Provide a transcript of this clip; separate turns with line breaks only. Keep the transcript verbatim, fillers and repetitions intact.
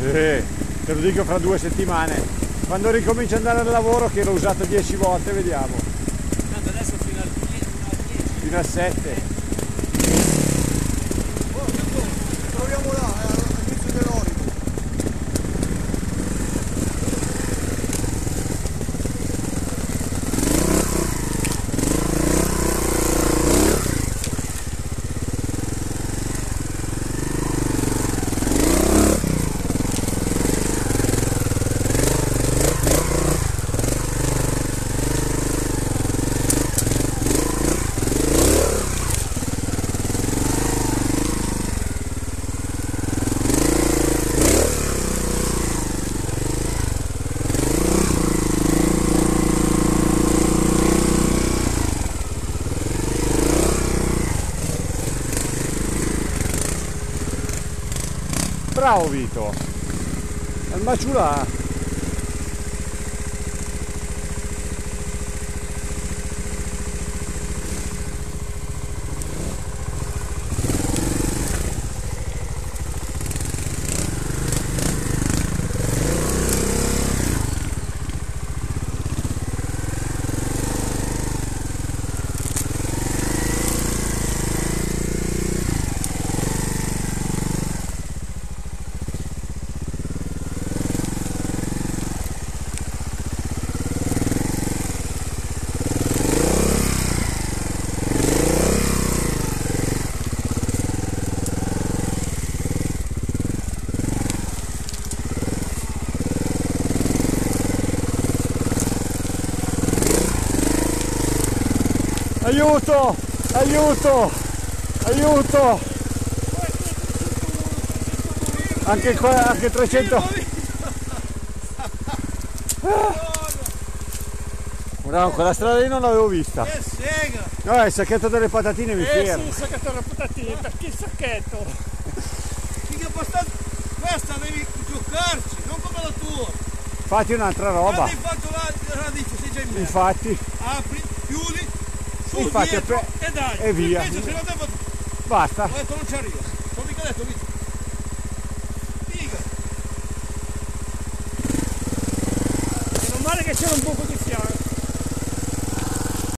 Eh, te lo dico fra due settimane. Quando ricomincio ad andare al lavoro, che l'ho usato dieci volte, vediamo.
Tanto adesso fino al dieci.
Fino a sette.
Troviamo là, eh, all'inizio dell'Origo.
Bravo Vito, al maciulà. Aiuto! Aiuto! Aiuto! Anche qua, anche trecento. Bravo, quella strada lì non l'avevo vista.
Che sega!
No, il sacchetto delle patatine mi
Eh
ferma.
sì, il sacchetto delle patatine, perché il sacchetto? Mica abbastanza. Questa devi giocarci, non come la tua.
Fatti un'altra roba.
Quando hai fatto la radice, sei già in mezzo.
Infatti.
Apri, chiudi, su,
Infatti,
dietro
e
e dai.
e via.
Invece se non devo.
Basta.
Ho detto non ci arriva. Ho mica detto, Vito. Figa. Meno male che c'era un buco